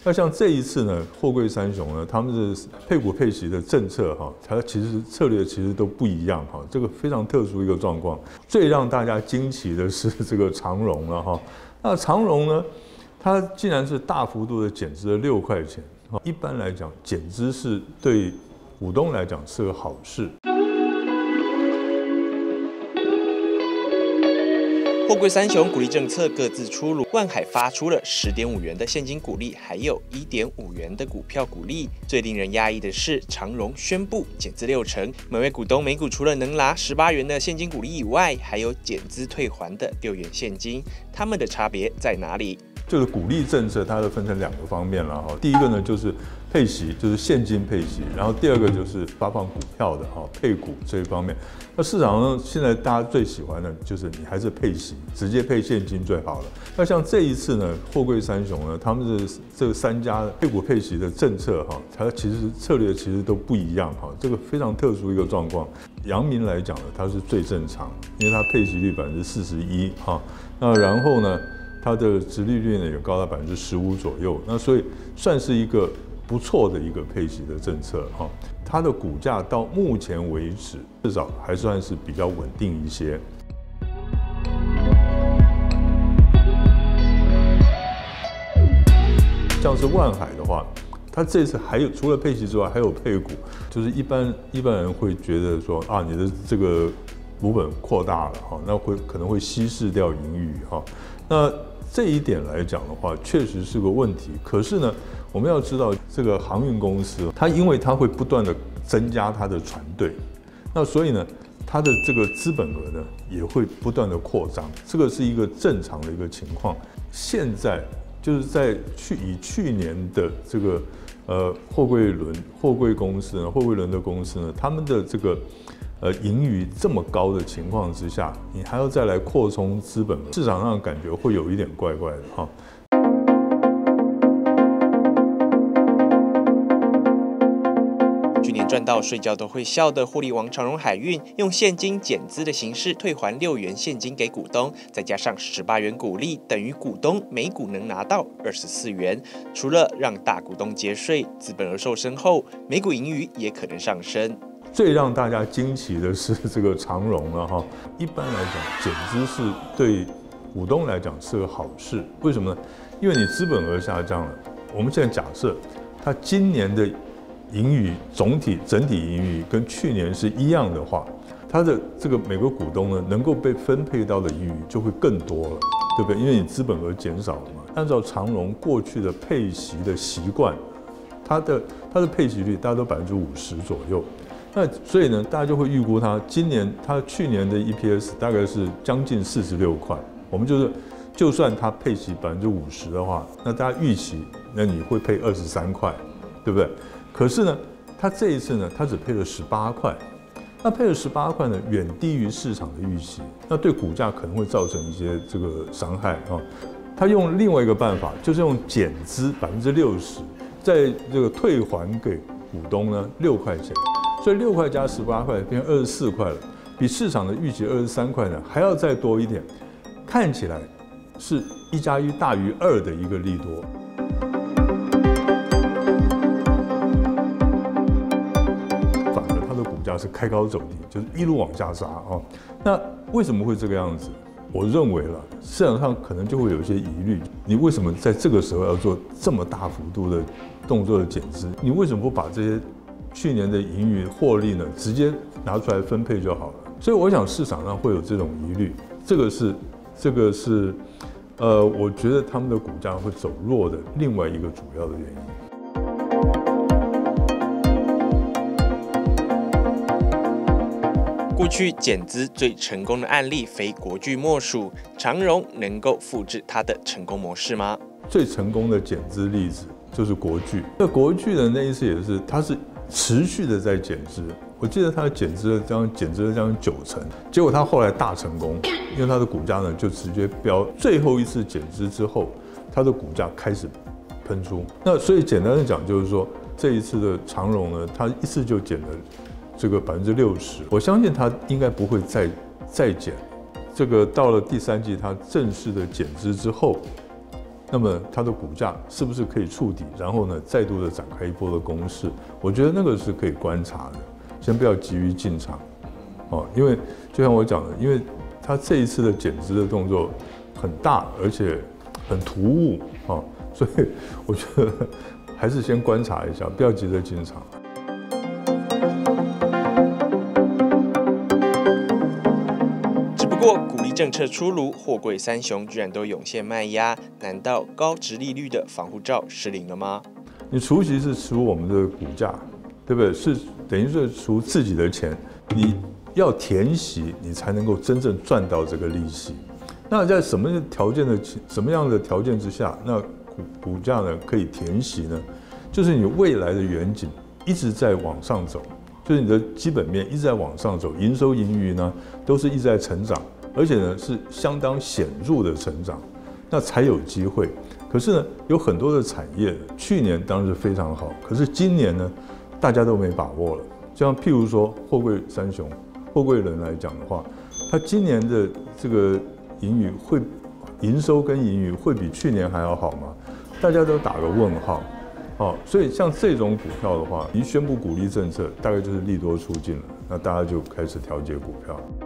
那像这一次呢，货柜三雄呢，他们的配股配息的政策它其实策略其实都不一样这个非常特殊一个状况。最让大家惊奇的是这个长荣了那长荣呢，它竟然是大幅度的减资了6块钱。一般来讲，减资是对股东来讲是个好事。 货柜三雄股利政策各自出炉，万海发出了10.5元的现金股利，还有1.5元的股票股利。最令人压抑的是，长荣宣布减资60%，每位股东每股除了能拿18元的现金股利以外，还有减资退还的6元现金。他们的差别在哪里？ 就是股利政策，它分成2个方面了第一个呢就是配息，就是现金配息，然后第二个就是发放股票的配股这一方面。那市场上现在大家最喜欢的就是你还是配息，直接配现金最好了。那像这一次呢，货柜三雄呢，他们的这3家配股配息的政策它其实策略其实都不一样这个非常特殊一个状况。阳明来讲呢，它是最正常，因为它配息率41%那然后呢，它的殖利率呢也高达15%左右，那所以算是一个不错的一个配息的政策它的股价到目前为止至少还算是比较稳定一些。像是万海的话，它这次还有除了配息之外还有配股，就是一般人会觉得说你的这个股本扩大了那可能会稀释掉盈余那这一点来讲的话，确实是个问题。可是呢，我们要知道这个航运公司，因为它会不断的增加它的船队，那所以呢，它的这个资本额呢也会不断的扩张，这个是一个正常的一个情况。现在就是以去年的这个货柜轮的公司呢，他们的这个盈余这么高的情况之下，你还要再来扩充资本额，市场上感觉会有一点怪怪的去年赚到睡觉都会笑的获利王长荣海运，用现金减资的形式退还6元现金给股东，再加上18元股利，等于股东每股能拿到24元。除了让大股东节税，资本额瘦身后，每股盈余也可能上升。 最让大家惊奇的是这个长荣了一般来讲，减资是对股东来讲是个好事。为什么呢？因为你资本额下降了。我们现在假设它今年的盈余整体盈余跟去年是一样的话，它的这个每个股东呢能够被分配到的盈余就会更多了，对不对？因为你资本额减少了嘛。按照长荣过去的配息的习惯，它的配息率大概都50%左右。那所以呢，大家就会预估它去年的 EPS 大概是将近46块。我们就算它配息50%的话，那大家预期，那你会配23块，对不对？可是呢，它这一次呢，它只配了18块。那配了18块呢，远低于市场的预期，那对股价可能会造成一些这个伤害它用另外一个办法，就是用减资60%，在这个退还给股东呢6块钱。所以6块加18块变成24块了，比市场的预期23块呢还要再多一点，看起来是1+1大于2的一个利多。反而它的股价是开高走低，就是一路往下杀那为什么会这个样子？我认为了，市场上可能就会有一些疑虑，你为什么在这个时候要做这么大幅度的动作的减资？你为什么不把这些去年的盈余获利呢，直接拿出来分配就好了？所以我想市场上会有这种疑虑，这个是我觉得他们的股价会走弱的另外一个主要的原因。 过去减资最成功的案例非国巨莫属，长荣能够复制它的成功模式吗？ 最成功的减资例子就是国巨。那国巨的那一次也是，它是持续的在减资。我记得它减资了将近90%，结果它后来大成功，因为它的股价呢就直接飙。最后一次减资之后，它的股价开始喷出。那所以简单的讲就是说，这一次的长荣呢，它一次就减了这个60%，我相信它应该不会再减。这个到了第3季它正式的减资之后， 那么它的股价是不是可以触底，然后呢再度的展开一波的攻势？我觉得那个是可以观察的，先不要急于进场，因为就像我讲的，因为它这一次的减资的动作很大，而且很突兀，所以我觉得还是先观察一下，不要急着进场。 不过，股利政策出炉，货柜三雄居然都涌现卖压，难道高殖利率的防护罩失灵了吗？ 你除息是除我们的股价，对不对？是等于是除自己的钱，你要填息，你才能够真正赚到这个利息。那在什么样的条件之下，那股价呢可以填息呢？就是你未来的远景一直在往上走，就是你的基本面一直在往上走，营收盈余呢都是一直在成长。而且呢是相当显著的成长，那才有机会。可是呢，有很多的产业，去年当然是非常好，可是今年呢，大家都没把握了。像譬如说货柜三雄，货柜轮来讲的话，它今年的这个营收跟盈余会比去年还要好吗？大家都打个问号。所以像这种股票的话，一宣布股利政策，大概就是利多出尽了，那大家就开始调节股票。